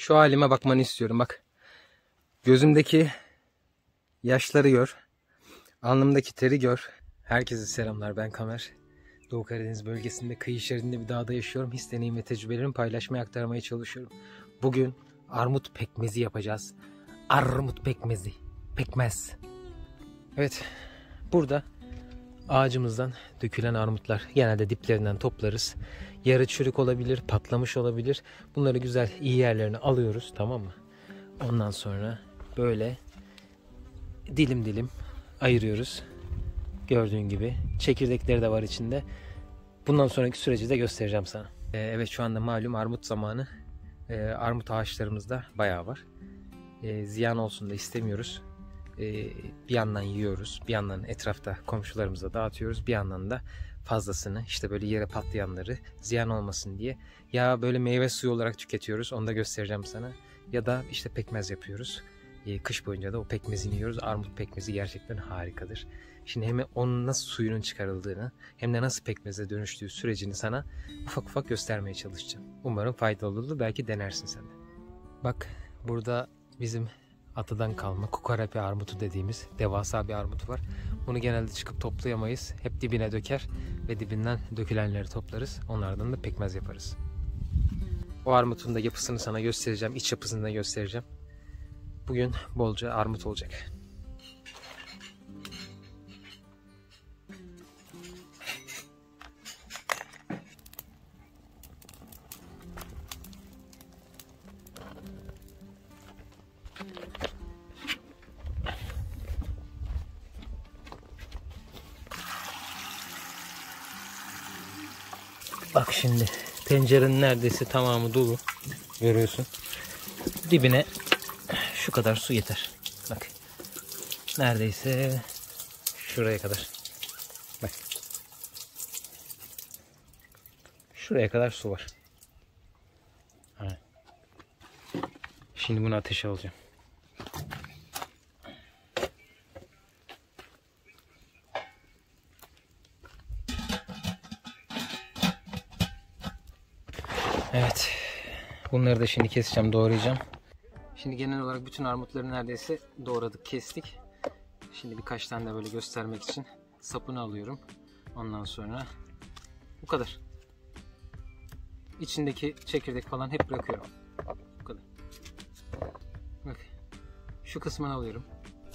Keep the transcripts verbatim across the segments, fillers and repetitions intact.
Şu halime bakmanı istiyorum bak. Gözümdeki yaşları gör. Alnımdaki teri gör. Herkese selamlar, ben Kamer. Doğu Karadeniz bölgesinde kıyı şeridinde bir dağda yaşıyorum. His, deneyim ve tecrübelerimi paylaşmaya, aktarmaya çalışıyorum. Bugün armut pekmezi yapacağız. Armut pekmezi. Pekmez. Evet. Burada ağacımızdan dökülen armutlar. Genelde diplerinden toplarız. Yarı çürük olabilir, patlamış olabilir. Bunları güzel iyi yerlerine alıyoruz, tamam mı? Ondan sonra böyle dilim dilim ayırıyoruz. Gördüğün gibi çekirdekleri de var içinde. Bundan sonraki süreci de göstereceğim sana. Ee, evet, şu anda malum armut zamanı. Ee, armut ağaçlarımızda bayağı var. Ee, ziyan olsun da istemiyoruz. Ee, bir yandan yiyoruz, bir yandan etrafta komşularımıza dağıtıyoruz, bir yandan da fazlasını işte böyle yere patlayanları ziyan olmasın diye ya böyle meyve suyu olarak tüketiyoruz, onu da göstereceğim sana, ya da işte pekmez yapıyoruz. Ee, kış boyunca da o pekmezini yiyoruz. Armut pekmezi gerçekten harikadır. Şimdi hem onun nasıl suyunun çıkarıldığını hem de nasıl pekmeze dönüştüğü sürecini sana ufak ufak göstermeye çalışacağım. Umarım faydalı olur, belki denersin sen de. Bak, burada bizim atadan kalma kukarapi armutu dediğimiz devasa bir armut var. Bunu genelde çıkıp toplayamayız. Hep dibine döker ve dibinden dökülenleri toplarız. Onlardan da pekmez yaparız. O armutun da yapısını sana göstereceğim. İç yapısını da göstereceğim. Bugün bolca armut olacak. Bak şimdi tencerenin neredeyse tamamı dolu. Görüyorsun. Dibine şu kadar su yeter. Bak. Neredeyse şuraya kadar. Bak. Şuraya kadar su var. Evet. Şimdi bunu ateşe alacağım. Evet. Bunları da şimdi keseceğim, doğrayacağım. Şimdi genel olarak bütün armutları neredeyse doğradık, kestik. Şimdi birkaç tane de böyle göstermek için sapını alıyorum. Ondan sonra bu kadar. İçindeki çekirdek falan hep bırakıyorum. Bu kadar. Bak. Şu kısmını alıyorum.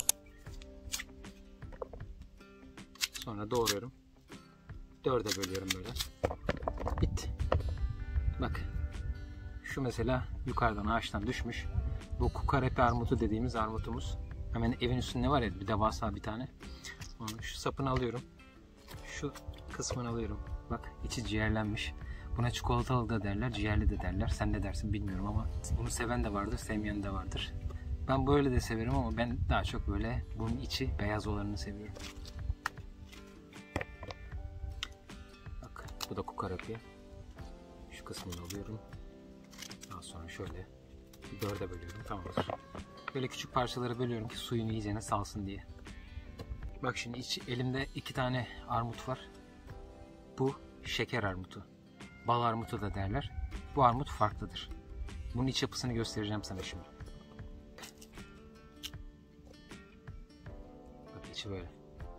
Sonra doğruyorum. Dörde bölüyorum böyle. Bitti. Bak. Şu mesela yukarıdan ağaçtan düşmüş. Bu kukarapi armutu dediğimiz armutumuz. Hemen evin üstünde var ya bir devasa bir tane. Onu, şu sapını alıyorum. Şu kısmını alıyorum. Bak, içi ciğerlenmiş. Buna çikolatalı da derler, ciğerli de derler. Sen ne dersin bilmiyorum ama bunu seven de vardır, sevmeyen de vardır. Ben böyle de severim ama ben daha çok böyle bunun içi beyaz olanını seviyorum. Bak, bu da kukarapi. Şu kısmını alıyorum. Daha sonra şöyle bir dörde bölüyorum, tamamdır. Böyle küçük parçalara bölüyorum ki suyunu iyicene salsın diye. Bak şimdi iç, elimde iki tane armut var. Bu şeker armutu. Bal armutu da derler. Bu armut farklıdır. Bunun iç yapısını göstereceğim sana şimdi. Bak, içi böyle.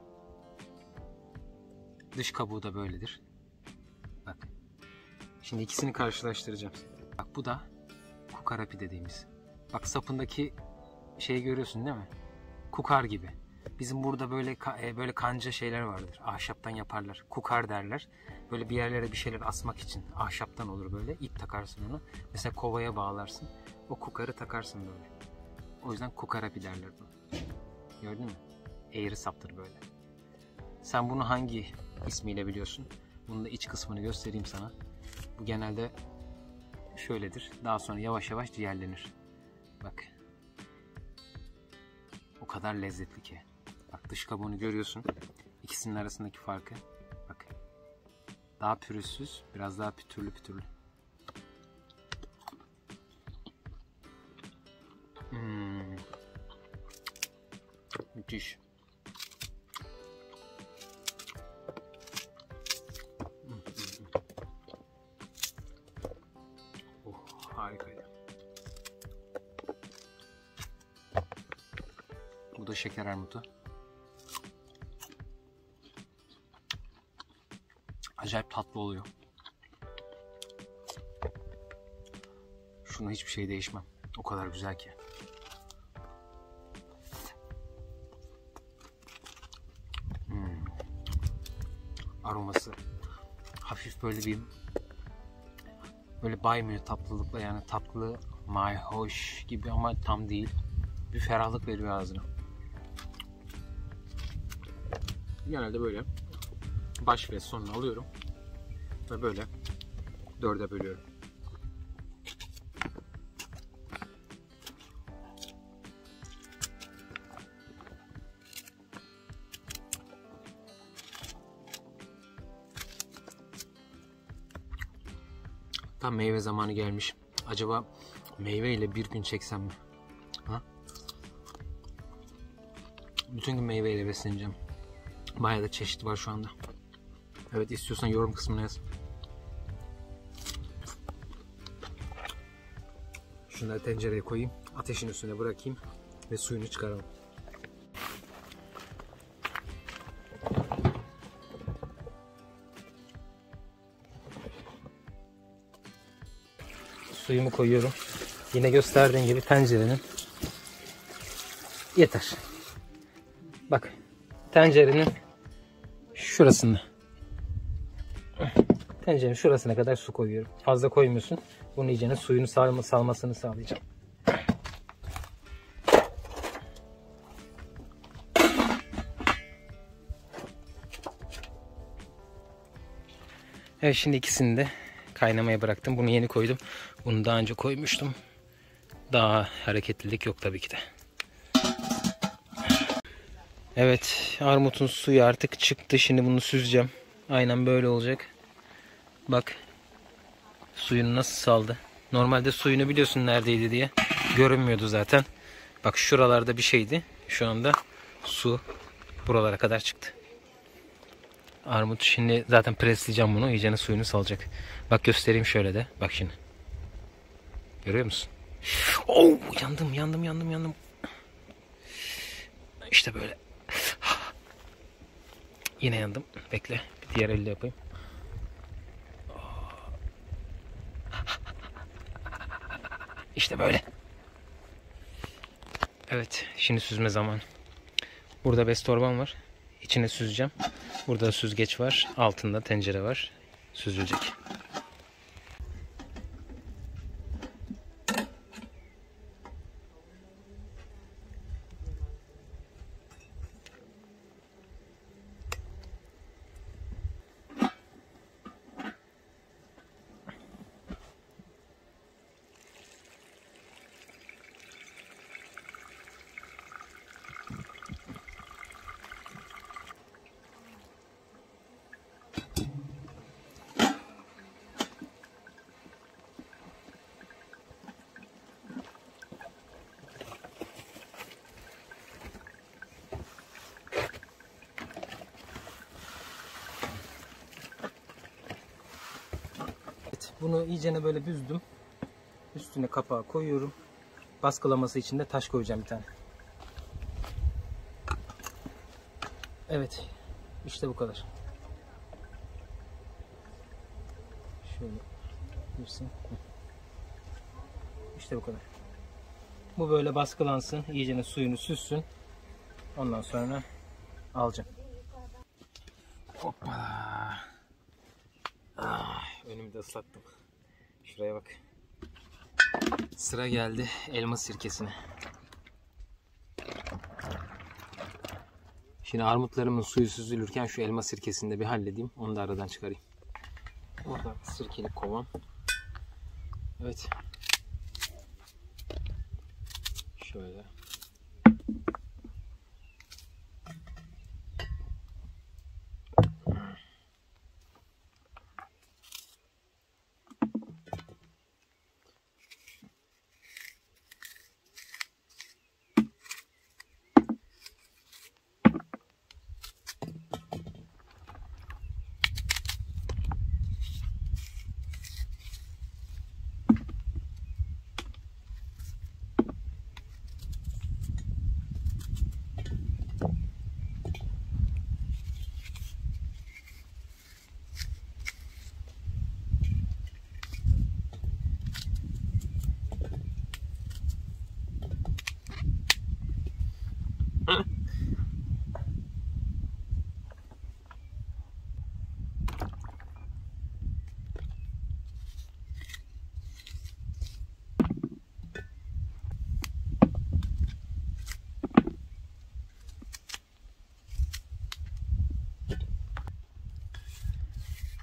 Dış kabuğu da böyledir. Bak. Şimdi ikisini karşılaştıracağım. Bak, bu da kukarapi dediğimiz. Bak, sapındaki şeyi görüyorsun değil mi? Kukar gibi. Bizim burada böyle böyle kanca şeyler vardır. Ahşaptan yaparlar. Kukar derler. Böyle bir yerlere bir şeyler asmak için ahşaptan olur böyle. İp takarsın onu. Mesela kovaya bağlarsın. O kukarı takarsın böyle. O yüzden kukarapi derler bunu. Gördün mü? Eğri saptır böyle. Sen bunu hangi ismiyle biliyorsun? Bunun da iç kısmını göstereyim sana. Bu genelde şöyledir. Daha sonra yavaş yavaş ciğerlenir. Bak. O kadar lezzetli ki. Bak, dış kabuğunu görüyorsun. İkisinin arasındaki farkı. Bak. Daha pürüzsüz, biraz daha pütürlü pütürlü. Hmm. Müthiş. Oh, harikaydı. da şeker armutu. Acayip tatlı oluyor. Şuna hiçbir şey değişmem. O kadar güzel ki. Hmm. Aroması hafif böyle bir böyle baymıyor tatlılıkla, yani tatlı mayhoş gibi ama tam değil. Bir ferahlık veriyor ağzına. Genelde böyle baş ve sonunu alıyorum ve böyle dörde bölüyorum. Tam meyve zamanı gelmiş. Acaba meyve ile bir gün çeksem mi? Ha? Bütün gün meyveyle besleneceğim. Bayağı da çeşit var şu anda. Evet, istiyorsan yorum kısmına yaz. Şunları tencereye koyayım. Ateşin üstüne bırakayım ve suyunu çıkaralım. Suyumu koyuyorum. Yine gösterdiğim gibi tencerenin yeter. Bak, tencerenin şurasında. Tencerenin şurasına kadar su koyuyorum. Fazla koymuyorsun. Bunun iyicene suyunu salma, salmasını sağlayacağım. Evet, şimdi ikisini de kaynamaya bıraktım. Bunu yeni koydum. Bunu daha önce koymuştum. Daha hareketlilik yok tabii ki de. Evet, armutun suyu artık çıktı. Şimdi bunu süzeceğim. Aynen böyle olacak. Bak, suyunu nasıl saldı. Normalde suyunu biliyorsun neredeydi diye. Görünmüyordu zaten. Bak, şuralarda bir şeydi. Şu anda su buralara kadar çıktı. Armut şimdi zaten presleyeceğim bunu. İyicene suyunu salacak. Bak, göstereyim şöyle de. Bak şimdi. Görüyor musun? Oh, yandım yandım yandım yandım. İşte böyle. Yine yandım. Bekle. Bir diğer elle yapayım. İşte böyle. Evet. Şimdi süzme zamanı. Burada bez torbam var. İçine süzeceğim. Burada süzgeç var. Altında tencere var. Süzülecek. Bunu iyicene böyle büzdüm. Üstüne kapağı koyuyorum. Baskılaması için de taş koyacağım bir tane. Evet. İşte bu kadar. Şöyle girsin. İşte bu kadar. Bu böyle baskılansın. İyicene suyunu süssün. Ondan sonra alacağım. Hoppa. Ah, önümü de ıslattım. Şuraya bak. Sıra geldi elma sirkesine. Şimdi armutlarımın suyu süzülürken şu elma sirkesini de bir halledeyim. Onu da aradan çıkarayım. Orada sirkeli kovam. Evet. Şöyle.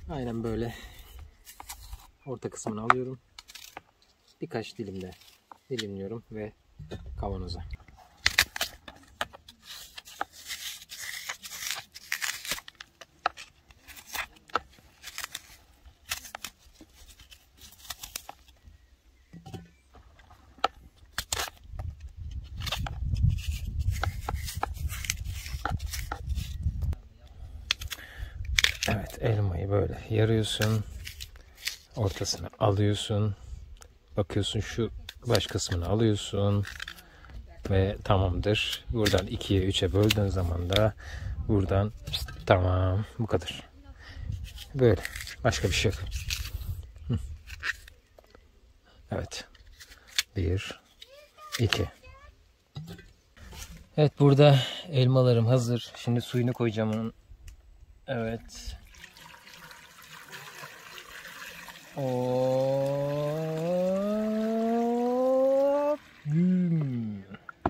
Aynen böyle orta kısmını alıyorum. Birkaç dilim de dilimliyorum ve kavanoza. Evet, elmayı böyle yarıyorsun. Ortasını alıyorsun. Bakıyorsun şu baş kısmını alıyorsun. Ve tamamdır. Buradan ikiye üçe böldüğün zaman da buradan tamam, bu kadar. Böyle. Başka bir şey yok. Evet. Bir. iki. Evet, burada elmalarım hazır. Şimdi suyunu koyacağım onun. Evet. Hop. Hmm.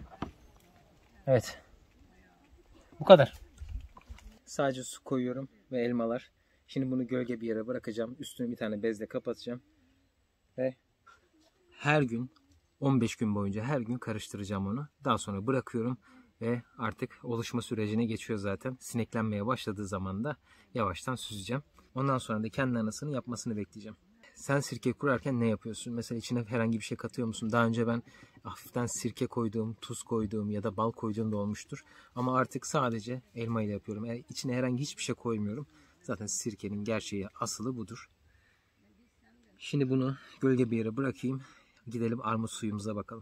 Evet. Bu kadar. Sadece su koyuyorum ve elmalar. Şimdi bunu gölge bir yere bırakacağım. Üstüne bir tane bezle kapatacağım. Ve her gün on beş gün boyunca her gün karıştıracağım onu. Daha sonra bırakıyorum ve artık oluşma sürecine geçiyor zaten. Sineklenmeye başladığı zaman da yavaştan süzeceğim. Ondan sonra da kendi anasını yapmasını bekleyeceğim. Sen sirke kurarken ne yapıyorsun? Mesela içine herhangi bir şey katıyor musun? Daha önce ben hafiften sirke koyduğum, tuz koyduğum ya da bal koyduğum da olmuştur. Ama artık sadece elma ile yapıyorum. Yani içine herhangi hiçbir şey koymuyorum. Zaten sirkenin gerçeği, asılı budur. Şimdi bunu gölge bir yere bırakayım. Gidelim armut suyumuza bakalım.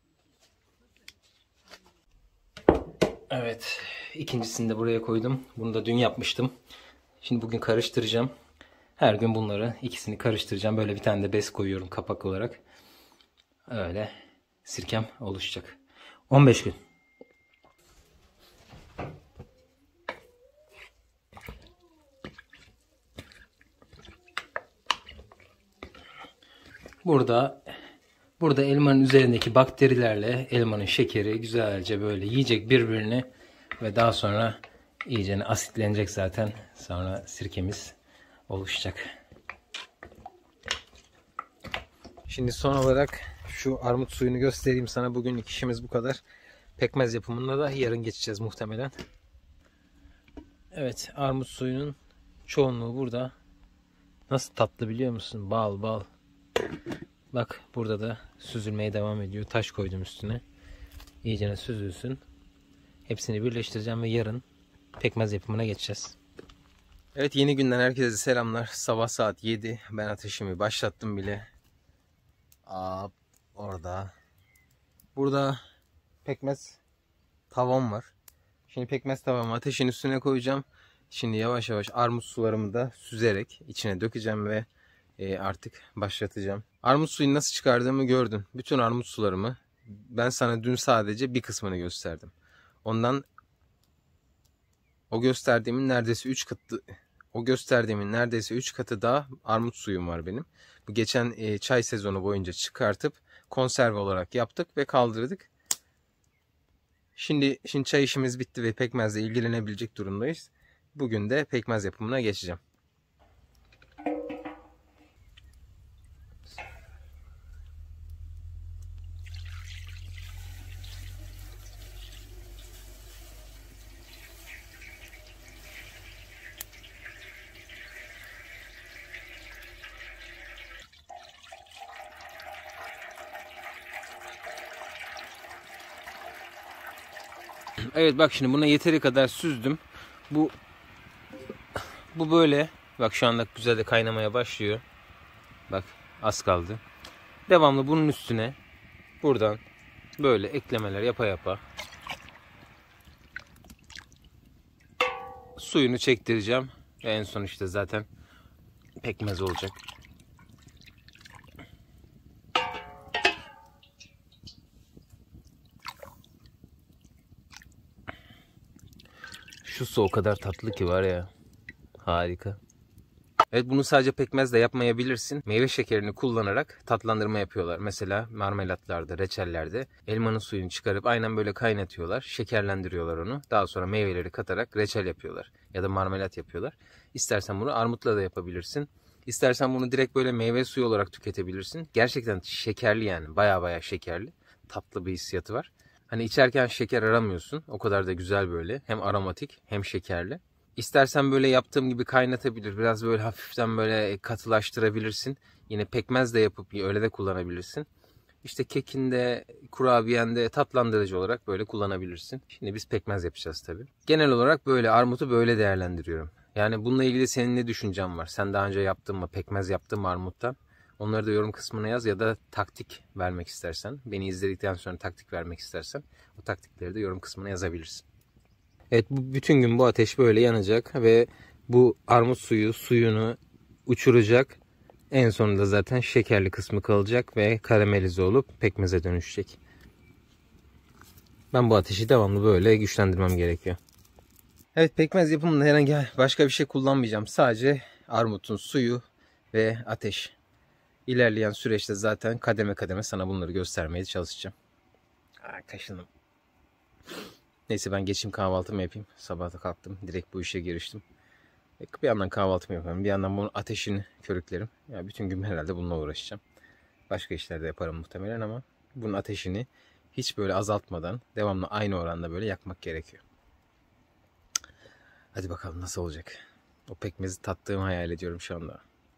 Evet, ikincisini de buraya koydum. Bunu da dün yapmıştım. Şimdi bugün karıştıracağım. Her gün bunları ikisini karıştıracağım. Böyle bir tane de bez koyuyorum kapak olarak. Öyle sirkem oluşacak. on beş gün. Burada burada elmanın üzerindeki bakterilerle elmanın şekeri güzelce böyle yiyecek birbirini ve daha sonra iyice asitlenecek zaten. Sonra sirkemiz oluşacak. Şimdi son olarak şu armut suyunu göstereyim sana. Bugünlük işimiz bu kadar. Pekmez yapımında da yarın geçeceğiz muhtemelen. Evet, armut suyunun çoğunluğu burada. Nasıl tatlı biliyor musun? Bal bal. Bak burada da süzülmeye devam ediyor. Taş koydum üstüne. İyicene süzülsün. Hepsini birleştireceğim ve yarın pekmez yapımına geçeceğiz. Evet, yeni günden herkese selamlar. Sabah saat yedi. Ben ateşimi başlattım bile. Aa, orada. Burada pekmez tavam var. Şimdi pekmez tavamı ateşin üstüne koyacağım. Şimdi yavaş yavaş armut sularımı da süzerek içine dökeceğim ve e, artık başlatacağım. Armut suyunu nasıl çıkardığımı gördün. Bütün armut sularımı ben sana dün sadece bir kısmını gösterdim. Ondan o gösterdiğimin neredeyse üç katı o gösterdiğimin neredeyse üç katı daha armut suyum var benim. Bu geçen e, çay sezonu boyunca çıkartıp konserve olarak yaptık ve kaldırdık. Şimdi şimdi çay işimiz bitti ve pekmezle ilgilenebilecek durumdayız. Bugün de pekmez yapımına geçeceğim. Evet, bak şimdi buna yeteri kadar süzdüm. Bu bu böyle. Bak şu anda güzel de kaynamaya başlıyor. Bak az kaldı. Devamlı bunun üstüne buradan böyle eklemeler yapa yapa suyunu çektireceğim. Ve en son işte zaten pekmez olacak. Şu su o kadar tatlı ki var ya. Harika. Evet, bunu sadece pekmezle yapmayabilirsin. Meyve şekerini kullanarak tatlandırma yapıyorlar. Mesela marmelatlarda, reçellerde elmanın suyunu çıkarıp aynen böyle kaynatıyorlar. Şekerlendiriyorlar onu. Daha sonra meyveleri katarak reçel yapıyorlar. Ya da marmelat yapıyorlar. İstersen bunu armutla da yapabilirsin. İstersen bunu direkt böyle meyve suyu olarak tüketebilirsin. Gerçekten şekerli yani. Baya baya şekerli. Tatlı bir hissiyatı var. Hani içerken şeker aramıyorsun. O kadar da güzel böyle. Hem aromatik hem şekerli. İstersen böyle yaptığım gibi kaynatabilir. Biraz böyle hafiften böyle katılaştırabilirsin. Yine pekmez de yapıp öyle de kullanabilirsin. İşte kekinde, kurabiyende tatlandırıcı olarak böyle kullanabilirsin. Şimdi biz pekmez yapacağız tabii. Genel olarak böyle armutu böyle değerlendiriyorum. Yani bununla ilgili senin ne düşüncen var? Sen daha önce yaptın mı? Pekmez yaptın mı armuttan? Onları da yorum kısmına yaz ya da taktik vermek istersen, beni izledikten sonra taktik vermek istersen o taktikleri de yorum kısmına yazabilirsin. Evet, bu bütün gün bu ateş böyle yanacak ve bu armut suyu suyunu uçuracak. En sonunda zaten şekerli kısmı kalacak ve karamelize olup pekmeze dönüşecek. Ben bu ateşi devamlı böyle güçlendirmem gerekiyor. Evet, pekmez yapımında herhangi başka bir şey kullanmayacağım. Sadece armutun suyu ve ateş. İlerleyen süreçte zaten kademe kademe sana bunları göstermeye çalışacağım. Aa, kaşındım. Neyse, ben geçeyim kahvaltımı yapayım. Sabahta kalktım. Direkt bu işe giriştim. Bir yandan kahvaltımı yapıyorum. Bir yandan bunun ateşini körüklerim. Ya bütün gün herhalde bununla uğraşacağım. Başka işler de yaparım muhtemelen ama bunun ateşini hiç böyle azaltmadan devamlı aynı oranda böyle yakmak gerekiyor. Hadi bakalım nasıl olacak. O pekmezi tattığımı hayal ediyorum şu anda.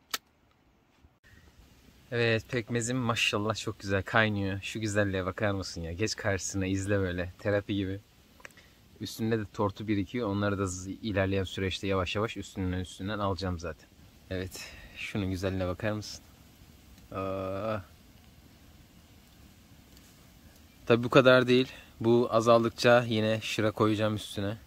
Evet, pekmezim maşallah çok güzel kaynıyor. Şu güzelliğe bakar mısın ya? Geç karşısına, izle böyle. Terapi gibi. Üstünde de tortu birikiyor. Onları da ilerleyen süreçte yavaş yavaş üstünden üstünden alacağım zaten. Evet. Şunun güzelliğine bakar mısın? Aa. Tabi bu kadar değil. Bu azaldıkça yine şıra koyacağım üstüne.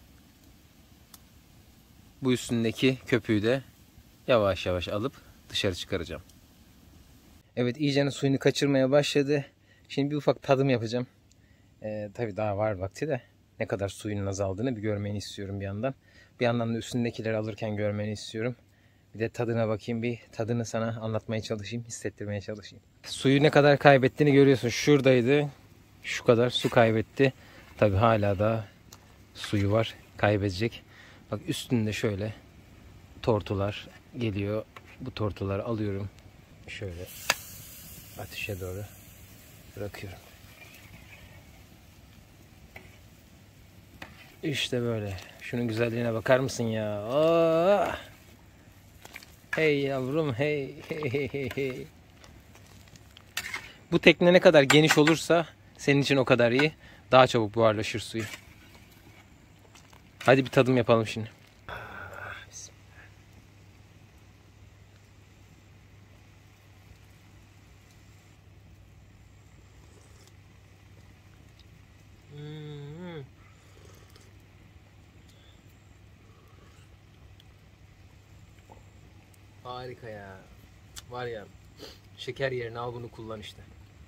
Bu üstündeki köpüğü de yavaş yavaş alıp dışarı çıkaracağım. Evet, iyice suyunu kaçırmaya başladı. Şimdi bir ufak tadım yapacağım. Ee, tabii daha var vakti de. Ne kadar suyunun azaldığını bir görmeni istiyorum bir yandan. Bir yandan da üstündekileri alırken görmeni istiyorum. Bir de tadına bakayım, bir tadını sana anlatmaya çalışayım, hissettirmeye çalışayım. Suyu ne kadar kaybettiğini görüyorsun. Şuradaydı. Şu kadar su kaybetti. Tabii hala da suyu var. Kaybedecek. Bak üstünde şöyle tortular geliyor. Bu tortuları alıyorum. Şöyle ateşe doğru bırakıyorum. İşte böyle. Şunun güzelliğine bakar mısın ya? Oh! Hey yavrum, hey, hey, hey, hey, hey. Bu tekne ne kadar geniş olursa senin için o kadar iyi. Daha çabuk buharlaşır suyu. Hadi bir tadım yapalım şimdi. Hmm. Harika ya. Var ya, şeker yerine al bunu kullan işte.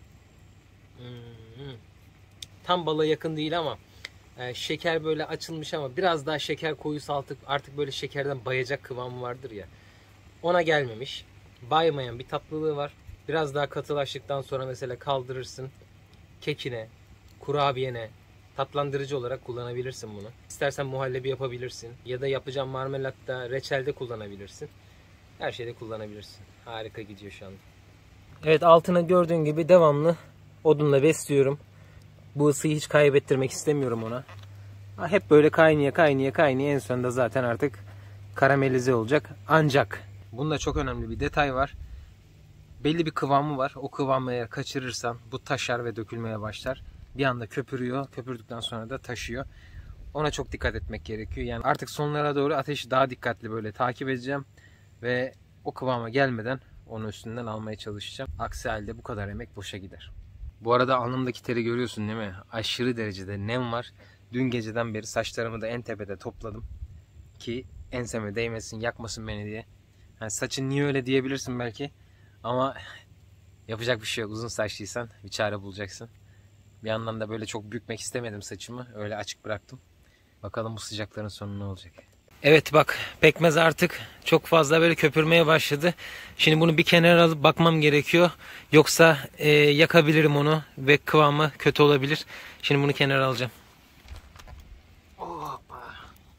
Hmm. Tam bala yakın değil ama e, şeker böyle açılmış ama biraz daha şeker koyusu artık, artık böyle şekerden bayacak kıvamı vardır ya. Ona gelmemiş. Baymayan bir tatlılığı var. Biraz daha katılaştıktan sonra mesela kaldırırsın. Kekine, kurabiyene, tatlandırıcı olarak kullanabilirsin bunu. İstersen muhallebi yapabilirsin. Ya da yapacağım marmelatta, reçelde kullanabilirsin. Her şeyde kullanabilirsin. Harika gidiyor şu anda. Evet, altına gördüğün gibi devamlı odunla besliyorum. Bu ısıyı hiç kaybettirmek istemiyorum ona. Hep böyle kaynaya kaynaya kaynaya en sonunda zaten artık karamelize olacak. Ancak bunda çok önemli bir detay var. Belli bir kıvamı var. O kıvamı eğer kaçırırsan bu taşar ve dökülmeye başlar. Bir anda köpürüyor. Köpürdükten sonra da taşıyor. Ona çok dikkat etmek gerekiyor. Yani artık sonlara doğru ateşi daha dikkatli böyle takip edeceğim. Ve o kıvama gelmeden onu üstünden almaya çalışacağım. Aksi halde bu kadar emek boşa gider. Bu arada alnımdaki teri görüyorsun değil mi? Aşırı derecede nem var. Dün geceden beri saçlarımı da en tepede topladım. Ki enseme değmesin, yakmasın beni diye. Yani saçın niye öyle diyebilirsin belki. Ama yapacak bir şey yok. Uzun saçlıysan bir çare bulacaksın. Bir yandan da böyle çok bükmek istemedim saçımı. Öyle açık bıraktım. Bakalım bu sıcakların sonu ne olacak. Evet bak, pekmez artık çok fazla böyle köpürmeye başladı. Şimdi bunu bir kenara alıp bakmam gerekiyor. Yoksa e, yakabilirim onu ve kıvamı kötü olabilir. Şimdi bunu kenara alacağım. Hoppa.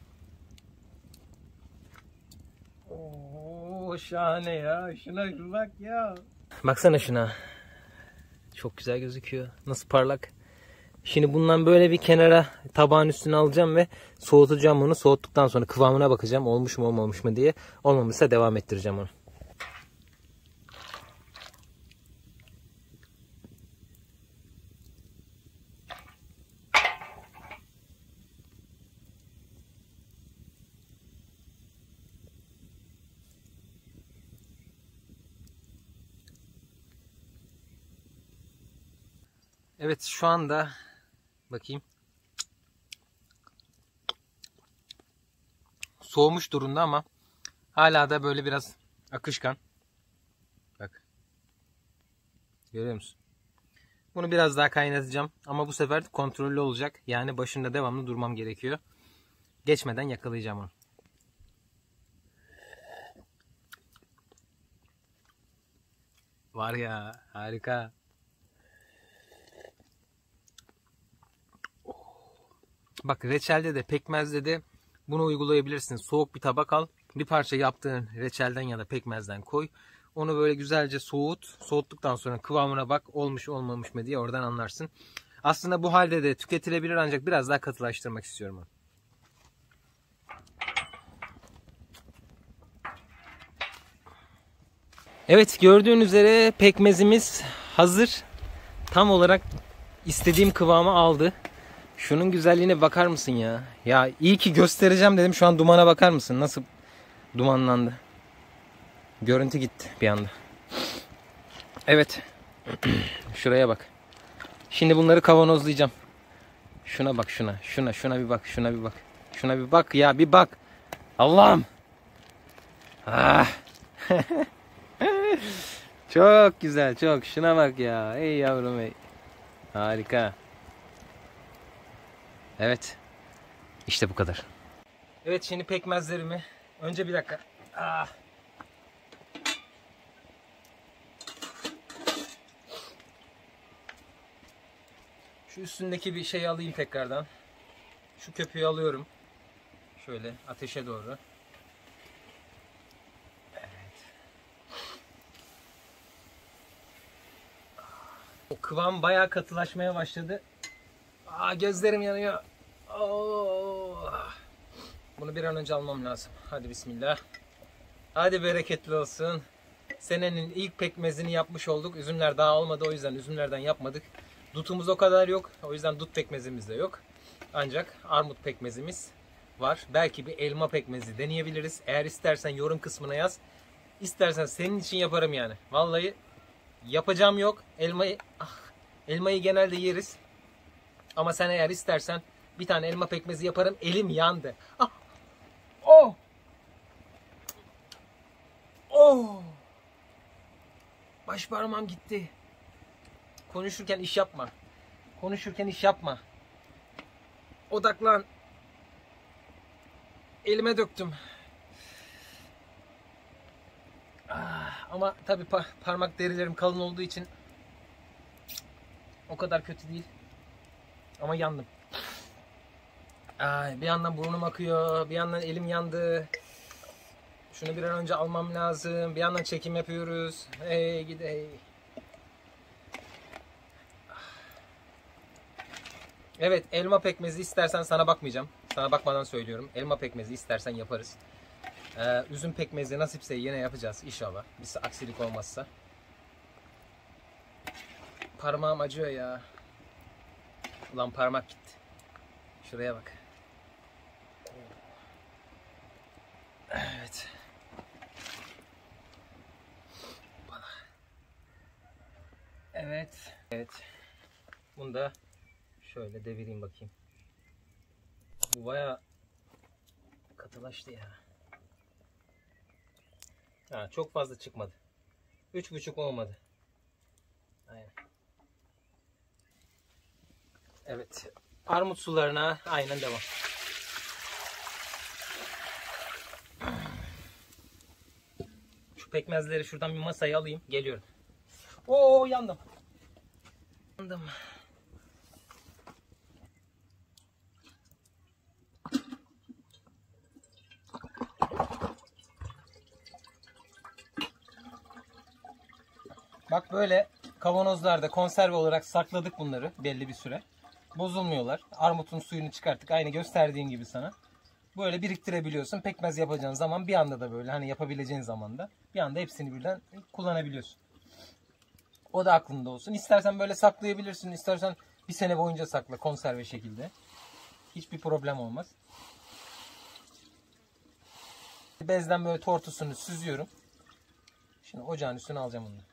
Oo, şahane ya. Şuna bir bak ya. Baksana şuna. Çok güzel gözüküyor. Nasıl parlak. Şimdi bundan böyle bir kenara tabağın üstüne alacağım ve soğutacağım bunu. Soğuttuktan sonra kıvamına bakacağım. Olmuş mu olmamış mı diye. Olmamışsa devam ettireceğim onu. Evet, şu anda bakayım. Soğumuş durumda ama hala da böyle biraz akışkan. Bak. Görüyor musun? Bunu biraz daha kaynatacağım ama bu sefer kontrollü olacak. Yani başında devamlı durmam gerekiyor. Geçmeden yakalayacağım onu. Var ya, harika. Bak, reçelde de pekmezde de bunu uygulayabilirsin. Soğuk bir tabak al. Bir parça yaptığın reçelden ya da pekmezden koy. Onu böyle güzelce soğut. Soğuttuktan sonra kıvamına bak. Olmuş olmamış mı diye oradan anlarsın. Aslında bu halde de tüketilebilir ancak biraz daha katılaştırmak istiyorum onu. Evet, gördüğün üzere pekmezimiz hazır. Tam olarak istediğim kıvamı aldı. Şunun güzelliğine bakar mısın ya? Ya iyi ki göstereceğim dedim. Şu an dumana bakar mısın? Nasıl dumanlandı? Görüntü gitti bir anda. Evet. Şuraya bak. Şimdi bunları kavanozlayacağım. Şuna bak şuna. Şuna şuna bir bak. Şuna bir bak. Şuna bir bak ya, bir bak. Allah'ım. Ah. Çok güzel, çok. Şuna bak ya. Ey yavrum ey. Harika. Evet. İşte bu kadar. Evet, şimdi pekmezlerimi. Önce bir dakika. Ah. Şu üstündeki bir şeyi alayım tekrardan. Şu köpüğü alıyorum. Şöyle ateşe doğru. Evet. O kıvam bayağı katılaşmaya başladı. Aa, gözlerim yanıyor. Oo. Bunu bir an önce almam lazım. Hadi bismillah. Hadi bereketli olsun. Senenin ilk pekmezini yapmış olduk. Üzümler daha olmadı, o yüzden üzümlerden yapmadık. Dutumuz o kadar yok. O yüzden dut pekmezimiz de yok. Ancak armut pekmezimiz var. Belki bir elma pekmezi deneyebiliriz. Eğer istersen yorum kısmına yaz. İstersen senin için yaparım yani. Vallahi yapacağım yok. Elmayı ah, elmayı genelde yeriz. Ama sen eğer istersen bir tane elma pekmezi yaparım. Elim yandı. Ah. Oh. Oh. Baş parmağım gitti. Konuşurken iş yapma. Konuşurken iş yapma. Odaklan. Elime döktüm. Ah, ama tabii pa parmak derilerim kalın olduğu için o kadar kötü değil. Ama yandım. Ay, bir yandan burnum akıyor, bir yandan elim yandı. Şunu bir an önce almam lazım. Bir yandan çekim yapıyoruz. Hey gidi hey. Evet, elma pekmezi istersen sana bakmayacağım. Sana bakmadan söylüyorum. Elma pekmezi istersen yaparız. Ee, üzüm pekmezi nasipse yine yapacağız inşallah. Bir aksilik olmazsa. Parmağım acıyor ya. Ulan parmak gitti. Şuraya bak. Evet. Evet. Evet. Bunu da şöyle devireyim bakayım. Bu bayağı katılaştı ya. Ha, çok fazla çıkmadı. Üç buçuk olmadı. Aynen. Evet. Armut sularına aynen devam. pekmezleri şuradan bir masaya alayım. Geliyorum. Oo, yandım. Yandım. Bak böyle kavanozlarda konserve olarak sakladık bunları belli bir süre. Bozulmuyorlar. Armutun suyunu çıkarttık. Aynı gösterdiğim gibi sana. Böyle biriktirebiliyorsun. Pekmez yapacağın zaman bir anda da böyle hani yapabileceğin zaman da bir anda hepsini birden kullanabiliyorsun. O da aklında olsun. İstersen böyle saklayabilirsin. İstersen bir sene boyunca sakla konserve şekilde. Hiçbir problem olmaz. Bezden böyle tortusunu süzüyorum. Şimdi ocağın üstüne alacağım onu.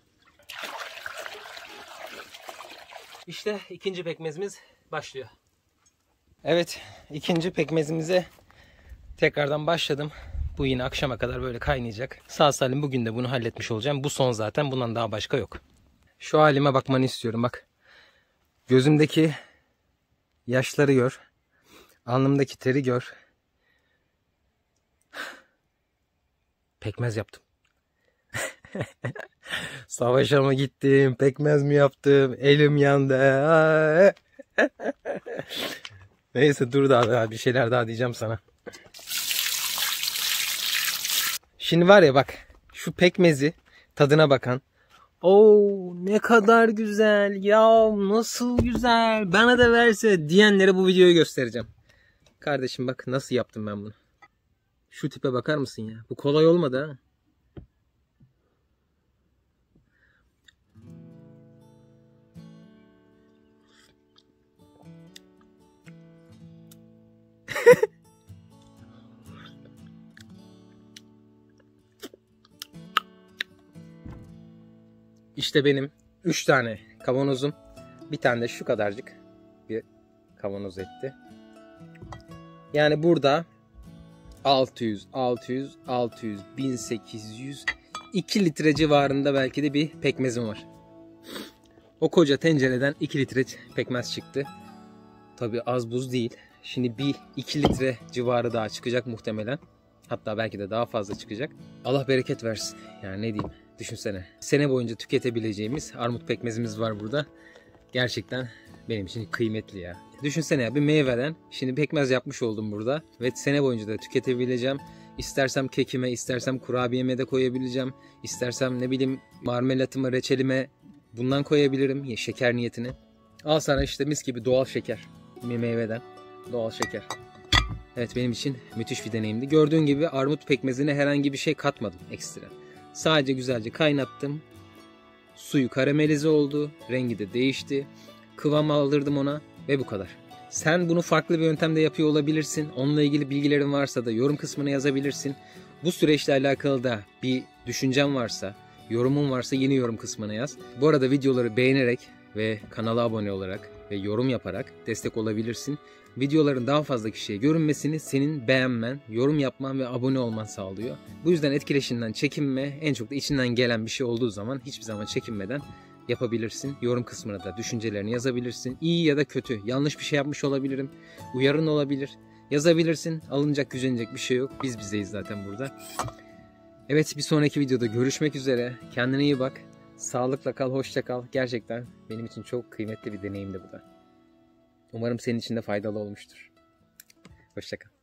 İşte ikinci pekmezimiz başlıyor. Evet, ikinci pekmezimize tekrardan başladım. Bu yine akşama kadar böyle kaynayacak. Sağ salim bugün de bunu halletmiş olacağım. Bu son zaten. Bundan daha başka yok. Şu halime bakmanı istiyorum bak. Gözümdeki yaşları gör. Alnımdaki teri gör. Pekmez yaptım. Savaşa mı gittim? Pekmez mi yaptım? Elim yandı. Neyse dur daha bir şeyler daha diyeceğim sana. Şimdi var ya bak. Şu pekmezi tadına bakan. Oo ne kadar güzel. Ya nasıl güzel. Bana da verse diyenlere bu videoyu göstereceğim. Kardeşim bak nasıl yaptım ben bunu. Şu tipe bakar mısın ya? Bu kolay olmadı ha. İşte benim üç tane kavanozum. Bir tane de şu kadarcık bir kavanoz etti. Yani burada altı yüz, altı yüz, altı yüz, bin sekiz yüz, iki litre civarında belki de bir pekmezim var. O koca tencereden iki litre pekmez çıktı. Tabii az buz değil. Şimdi bir iki litre civarı daha çıkacak muhtemelen. Hatta belki de daha fazla çıkacak. Allah bereket versin. Yani ne diyeyim? Düşünsene. Sene boyunca tüketebileceğimiz armut pekmezimiz var burada. Gerçekten benim için kıymetli ya. Düşünsene ya bir meyveden şimdi pekmez yapmış oldum burada. Ve sene boyunca da tüketebileceğim. İstersem kekime, istersem kurabiyeme de koyabileceğim. İstersem ne bileyim marmelatıma, reçelime bundan koyabilirim. Ya, şeker niyetine. Al sana işte mis gibi doğal şeker. Bir meyveden doğal şeker. Evet benim için müthiş bir deneyimdi. Gördüğün gibi armut pekmezine herhangi bir şey katmadım ekstra. Sadece güzelce kaynattım. Suyu karamelize oldu. Rengi de değişti. Kıvam aldırdım ona ve bu kadar. Sen bunu farklı bir yöntemde yapıyor olabilirsin. Onunla ilgili bilgilerin varsa da yorum kısmına yazabilirsin. Bu süreçle alakalı da bir düşüncen varsa, yorumun varsa yeni yorum kısmına yaz. Bu arada videoları beğenerek ve kanala abone olarak ve yorum yaparak destek olabilirsin. Videoların daha fazla kişiye görünmesini senin beğenmen, yorum yapman ve abone olman sağlıyor. Bu yüzden etkileşimden çekinme. En çok da içinden gelen bir şey olduğu zaman hiçbir zaman çekinmeden yapabilirsin. Yorum kısmına da düşüncelerini yazabilirsin. İyi ya da kötü, yanlış bir şey yapmış olabilirim. Uyarın olabilir. Yazabilirsin. Alınacak, gücenecek bir şey yok. Biz bizeyiz zaten burada. Evet bir sonraki videoda görüşmek üzere. Kendine iyi bak. Sağlıkla kal, hoşça kal. Gerçekten benim için çok kıymetli bir deneyimdi bu da. Umarım senin için de faydalı olmuştur. Hoşça kal.